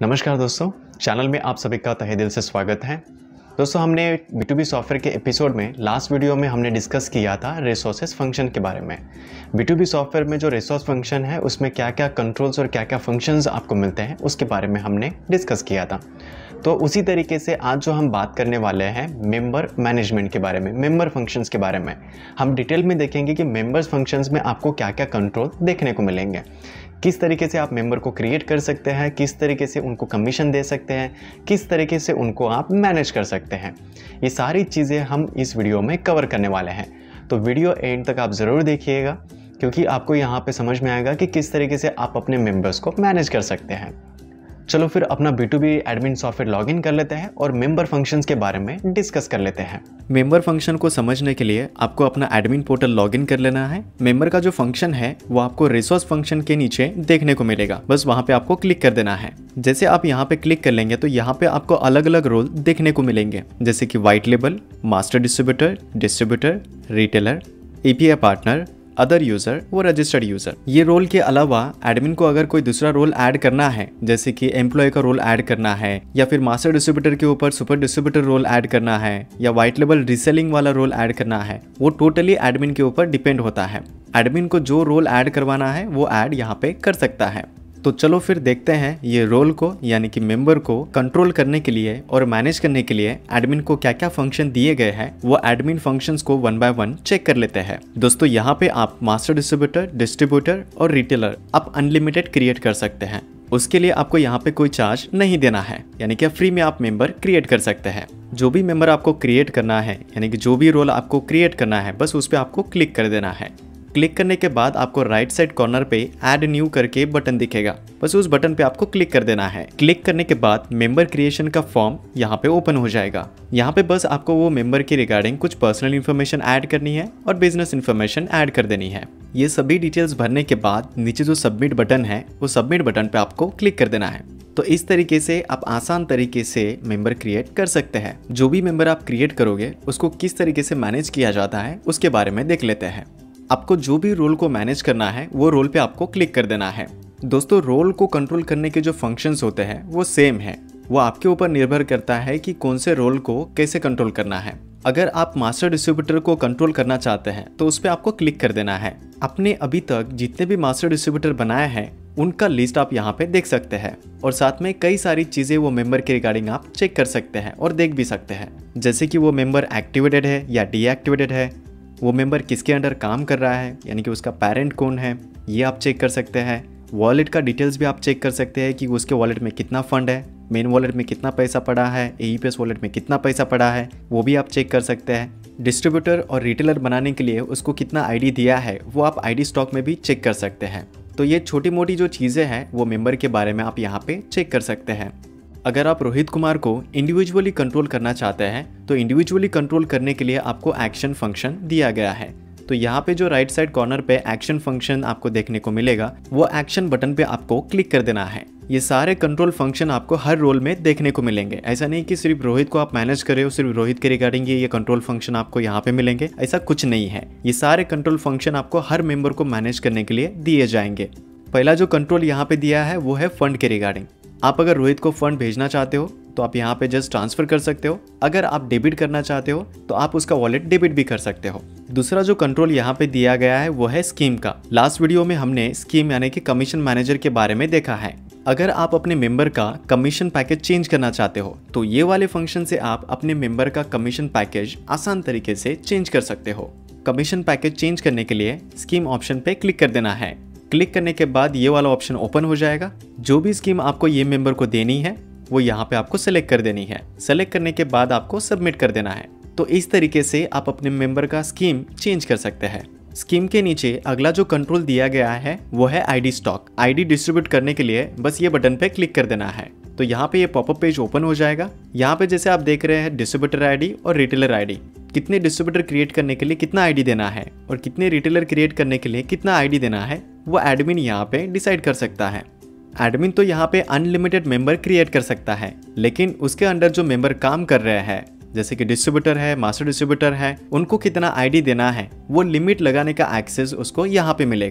नमस्कार दोस्तों, चैनल में आप सभी का तहे दिल से स्वागत है। दोस्तों, हमने B2B सॉफ्टवेयर के एपिसोड में लास्ट वीडियो में हमने डिस्कस किया था रिसोर्सेज फंक्शन के बारे में। B2B सॉफ्टवेयर में जो रिसोर्स फंक्शन है उसमें क्या क्या कंट्रोल्स और क्या क्या फंक्शंस आपको मिलते हैं उसके बारे में हमने डिस्कस किया था। तो उसी तरीके से आज जो हम बात करने वाले हैं मेंबर मैनेजमेंट के बारे में, मेंबर फंक्शंस के बारे में हम डिटेल में देखेंगे कि मेंबर्स फंक्शंस में आपको क्या क्या कंट्रोल देखने को मिलेंगे, किस तरीके से आप मेंबर को क्रिएट कर सकते हैं, किस तरीके से उनको कमीशन दे सकते हैं, किस तरीके से उनको आप मैनेज कर सकते हैं। ये सारी चीज़ें हम इस वीडियो में कवर करने वाले हैं। तो वीडियो एंड तक आप ज़रूर देखिएगा, क्योंकि आपको यहाँ पे समझ में आएगा कि किस तरीके से आप अपने मेंबर्स को मैनेज कर सकते हैं। चलो फिर अपना B2B एडमिन सॉफ्टवेयर लॉगिन कर लेते हैं और मेंबर फंक्शंस के बारे में डिस्कस कर लेते हैं। मेंबर फंक्शन को समझने के लिए आपको अपना एडमिन पोर्टल लॉगिन कर लेना है। मेंबर का जो फंक्शन है वो आपको रिसोर्स फंक्शन के नीचे देखने को मिलेगा, बस वहां पे आपको क्लिक कर देना है। जैसे आप यहाँ पे क्लिक कर लेंगे तो यहाँ पे आपको अलग अलग रोल देखने को मिलेंगे, जैसे कि white label, master distributor, retailer, API partner, other user व रजिस्टर्ड यूजर। ये रोल के अलावा एडमिन को अगर कोई दूसरा रोल ऐड करना है, जैसे कि एम्प्लॉय का रोल ऐड करना है, या फिर मास्टर डिस्ट्रीब्यूटर के ऊपर सुपर डिस्ट्रीब्यूटर रोल ऐड करना है, या व्हाइट लेबल रीसेलिंग वाला रोल ऐड करना है, वो टोटली एडमिन के ऊपर डिपेंड होता है। एडमिन को जो रोल ऐड करवाना है वो ऐड यहाँ पे कर सकता है। तो चलो फिर देखते हैं ये रोल को यानी कि मेंबर को कंट्रोल करने के लिए और मैनेज करने के लिए एडमिन को क्या क्या फंक्शन दिए गए हैं, वो एडमिन फंक्शंस को वन बाय वन चेक कर लेते हैं। दोस्तों, यहाँ पे आप मास्टर डिस्ट्रीब्यूटर और रिटेलर आप अनलिमिटेड क्रिएट कर सकते हैं। उसके लिए आपको यहाँ पे कोई चार्ज नहीं देना है, यानी कि फ्री में आप मेंबर क्रिएट कर सकते हैं। जो भी मेंबर आपको क्रिएट करना है, यानी कि जो भी रोल आपको क्रिएट करना है, बस उस पर आपको क्लिक कर देना है। क्लिक करने के बाद आपको राइट साइड कॉर्नर पे ऐड न्यू करके बटन दिखेगा, बस उस बटन पे आपको क्लिक कर देना है। क्लिक करने के बाद मेंबर क्रिएशन का फॉर्म यहाँ पे ओपन हो जाएगा। यहाँ पे बस आपको वो मेंबर के रिगार्डिंग कुछ पर्सनल इन्फॉर्मेशन ऐड करनी है और बिजनेस इन्फॉर्मेशन ऐड कर देनी है। ये सभी डिटेल्स भरने के बाद नीचे जो सबमिट बटन है वो सबमिट बटन पे आपको क्लिक कर देना है। तो इस तरीके से आप आसान तरीके से मेंबर क्रिएट कर सकते हैं। जो भी मेंबर आप क्रिएट करोगे उसको किस तरीके से मैनेज किया जाता है उसके बारे में देख लेते हैं। आपको जो भी रोल को मैनेज करना है वो रोल पे आपको क्लिक कर देना है। दोस्तों, रोल को कंट्रोल करने के जो फंक्शंस होते हैं वो सेम है, वो आपके ऊपर निर्भर करता है कि कौन से रोल को कैसे कंट्रोल करना है। अगर आप मास्टर डिस्ट्रीब्यूटर को कंट्रोल करना चाहते हैं तो उस पर आपको क्लिक कर देना है। आपने अभी तक जितने भी मास्टर डिस्ट्रीब्यूटर बनाए हैं उनका लिस्ट आप यहाँ पे देख सकते हैं, और साथ में कई सारी चीज़ें वो मेंबर के रिगार्डिंग आप चेक कर सकते हैं और देख भी सकते हैं, जैसे कि वो मेंबर एक्टिवेटेड है या डीएक्टिवेटेड है, वो मेंबर किसके अंडर काम कर रहा है, यानी कि उसका पेरेंट कौन है, ये आप चेक कर सकते हैं। वॉलेट का डिटेल्स भी आप चेक कर सकते हैं कि उसके वॉलेट में कितना फंड है, मेन वॉलेट में कितना पैसा पड़ा है, AEPS वॉलेट में कितना पैसा पड़ा है, वो भी आप चेक कर सकते हैं। डिस्ट्रीब्यूटर और रिटेलर बनाने के लिए उसको कितना ID दिया है वो आप ID स्टॉक में भी चेक कर सकते हैं। तो ये छोटी मोटी जो चीज़ें हैं वो मेंबर के बारे में आप यहाँ पे चेक कर सकते हैं। अगर आप रोहित कुमार को इंडिविजुअली कंट्रोल करना चाहते हैं तो इंडिविजुअली कंट्रोल करने के लिए आपको एक्शन फंक्शन दिया गया है। तो यहाँ पे जो राइट साइड कॉर्नर पे एक्शन फंक्शन आपको देखने को मिलेगा, वो एक्शन बटन पे आपको क्लिक कर देना है। ये सारे कंट्रोल फंक्शन आपको हर रोल में देखने को मिलेंगे। ऐसा नहीं कि सिर्फ रोहित को आप मैनेज कर रहे हो, सिर्फ रोहित के रिगार्डिंग ये कंट्रोल फंक्शन आपको यहाँ पे मिलेंगे, ऐसा कुछ नहीं है। ये सारे कंट्रोल फंक्शन आपको हर मेंबर को मैनेज करने के लिए दिए जाएंगे। पहला जो कंट्रोल यहाँ पे दिया है वो है फंड के रिगार्डिंग। आप अगर रोहित को फंड भेजना चाहते हो तो आप यहाँ पे जस्ट ट्रांसफर कर सकते हो। अगर आप डेबिट करना चाहते हो तो आप उसका वॉलेट डेबिट भी कर सकते हो। दूसरा जो कंट्रोल यहाँ पे दिया गया है वो है स्कीम का। लास्ट वीडियो में हमने स्कीम यानी कि कमीशन मैनेजर के बारे में देखा है। अगर आप अपने मेंबर का कमीशन पैकेज चेंज करना चाहते हो तो ये वाले फंक्शन से आप अपने मेंबर का कमीशन पैकेज आसान तरीके से चेंज कर सकते हो। कमीशन पैकेज चेंज करने के लिए स्कीम ऑप्शन पे क्लिक कर देना है। क्लिक करने के बाद ये वाला ऑप्शन ओपन हो जाएगा। जो भी स्कीम आपको ये मेंबर को देनी है वो यहाँ पे आपको सेलेक्ट कर देनी है। सेलेक्ट करने के बाद आपको सबमिट कर देना है। तो इस तरीके से आप अपने मेंबर का स्कीम चेंज कर सकते हैं। स्कीम के नीचे अगला जो कंट्रोल दिया गया है वो है ID स्टॉक। ID डिस्ट्रीब्यूट करने के लिए बस ये बटन पे क्लिक कर देना है। तो यहाँ पे ये पॉपअप पेज ओपन हो जाएगा। यहाँ पे जैसे आप देख रहे हैं डिस्ट्रीब्यूटर ID और रिटेलर ID, कितने डिस्ट्रीब्यूटर क्रिएट करने के लिए कितना ID देना है और कितने रिटेलर क्रिएट करने के लिए कितना ID देना है वो एडमिन यहाँ पे डिसाइड कर सकता है। एडमिन तो यहाँ पे अनलिमिटेड मेंबर क्रिएट कर सकता है, लेकिन उसके अंडर जो मेंबर काम कर रहे हैं जैसे कि डिस्ट्रीब्यूटर है, मास्टर डिस्ट्रीब्यूटर है, उनको कितना ID देना है वो लिमिट लगाने का एक्सेस उसको यहाँ पे मिलेगा।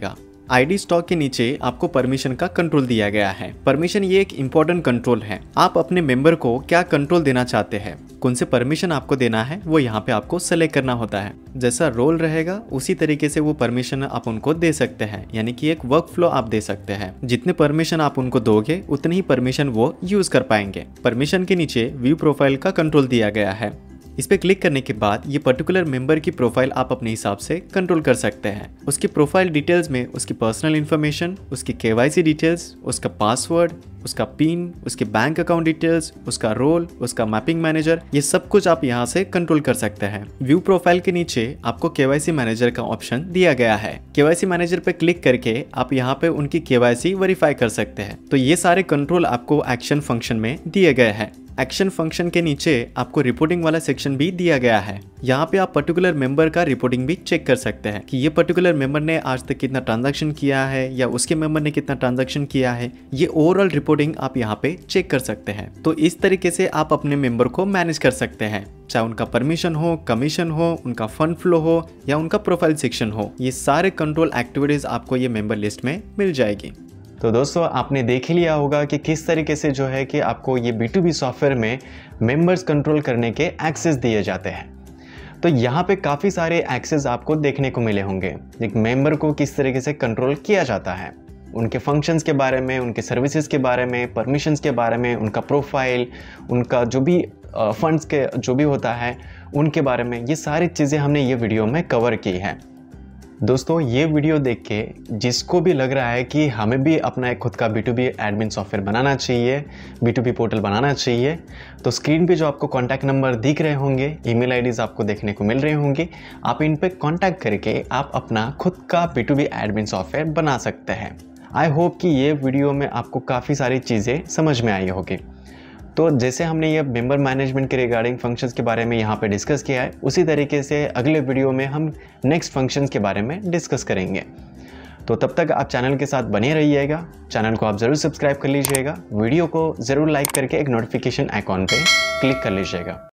आईडी स्टॉक के नीचे आपको परमिशन का कंट्रोल दिया गया है। परमिशन ये एक इम्पोर्टेंट कंट्रोल है। आप अपने मेंबर को क्या कंट्रोल देना चाहते हैं, कौन से परमिशन आपको देना है, वो यहाँ पे आपको सेलेक्ट करना होता है। जैसा रोल रहेगा उसी तरीके से वो परमिशन आप उनको दे सकते हैं, यानी कि एक वर्क फ्लो आप दे सकते हैं। जितने परमिशन आप उनको दोगे उतने ही परमिशन वो यूज कर पाएंगे। परमिशन के नीचे व्यू प्रोफाइल का कंट्रोल दिया गया है। इस पे क्लिक करने के बाद ये पर्टिकुलर मेंबर की प्रोफाइल आप अपने हिसाब से कंट्रोल कर सकते हैं। उसकी प्रोफाइल डिटेल्स में उसकी पर्सनल इन्फॉर्मेशन, उसकी KYC डिटेल्स, उसका पासवर्ड, उसका पिन, उसके बैंक अकाउंट डिटेल्स, उसका रोल, उसका मैपिंग मैनेजर, ये सब कुछ आप यहाँ से कंट्रोल कर सकते हैं। व्यू प्रोफाइल के नीचे आपको KYC मैनेजर का ऑप्शन दिया गया है। KYC मैनेजर पे क्लिक करके आप यहाँ पे उनकी KYC वेरीफाई कर सकते हैं। तो ये सारे कंट्रोल आपको एक्शन फंक्शन में दिए गए हैं। एक्शन फंक्शन के नीचे आपको रिपोर्टिंग वाला सेक्शन भी दिया गया है। यहाँ पे आप पर्टिकुलर मेंबर का रिपोर्टिंग भी चेक कर सकते हैं कि ये पर्टिकुलर मेंबर ने आज तक कितना ट्रांजैक्शन किया है या उसके मेंबर ने कितना ट्रांजैक्शन किया है। ये ओवरऑल रिपोर्टिंग आप यहाँ पे चेक कर सकते हैं। तो इस तरीके से आप अपने मेंबर को मैनेज कर सकते हैं, चाहे उनका परमिशन हो, कमीशन हो, उनका फंड फ्लो हो या उनका प्रोफाइल सेक्शन हो। ये सारे कंट्रोल एक्टिविटीज आपको ये मेंबर लिस्ट में मिल जाएगी। तो दोस्तों आपने देख ही लिया होगा कि किस तरीके से जो है कि आपको ये B2B सॉफ्टवेयर में मेंबर्स कंट्रोल करने के एक्सेस दिए जाते हैं। तो यहाँ पे काफ़ी सारे एक्सेस आपको देखने को मिले होंगे। एक मेंबर को किस तरीके से कंट्रोल किया जाता है, उनके फंक्शंस के बारे में, उनके सर्विसेज के बारे में, परमिशंस के बारे में, उनका प्रोफाइल, उनका जो भी फंड्स के जो भी होता है उनके बारे में, ये सारी चीज़ें हमने ये वीडियो में कवर की है। दोस्तों ये वीडियो देख के जिसको भी लग रहा है कि हमें भी अपना एक खुद का B2B एडमिन सॉफ्टवेयर बनाना चाहिए, B2B पोर्टल बनाना चाहिए, तो स्क्रीन पे जो आपको कॉन्टैक्ट नंबर दिख रहे होंगे, ईमेल आईडीज़ आपको देखने को मिल रहे होंगे, आप इन पे कॉन्टैक्ट करके आप अपना खुद का B2B एडमिन सॉफ्टवेयर बना सकते हैं। आई होप कि ये वीडियो में आपको काफ़ी सारी चीज़ें समझ में आई होगी। तो जैसे हमने ये मेंबर मैनेजमेंट के रिगार्डिंग फंक्शंस के बारे में यहाँ पे डिस्कस किया है, उसी तरीके से अगले वीडियो में हम नेक्स्ट फंक्शंस के बारे में डिस्कस करेंगे। तो तब तक आप चैनल के साथ बने रहिएगा। चैनल को आप ज़रूर सब्सक्राइब कर लीजिएगा, वीडियो को ज़रूर लाइक करके एक नोटिफिकेशन आइकॉन पे क्लिक कर लीजिएगा।